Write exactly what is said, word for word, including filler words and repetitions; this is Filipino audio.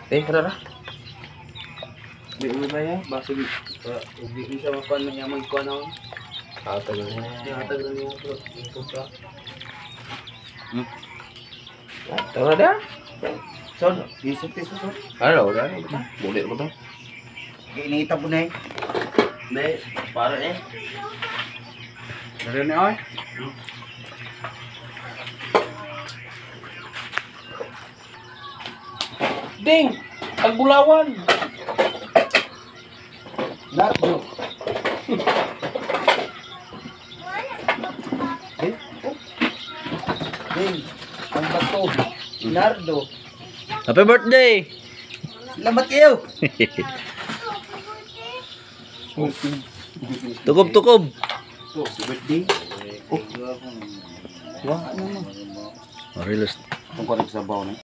Eh, kada na. Di mo ba yan? Baso di. Hindi ko siya makuha na niya magkuha na ako. Hatag na niya. Nakatag na niya ito. Ito ka. Hmm. Hatag na da. Son, isip isip son. Ano, udah. Boleh ko to. Iniita po na eh. Hindi, para eh. Dari na ay. Ding! Ang bulawan! Nardo. Eh? Oh. Ding, ang bato. Nardo. Happy birthday! Salamat kayo. Tukob-tukob! Oh, birthday. Oh. Wah, ano mo? Marilos. Itong korek sa baw na.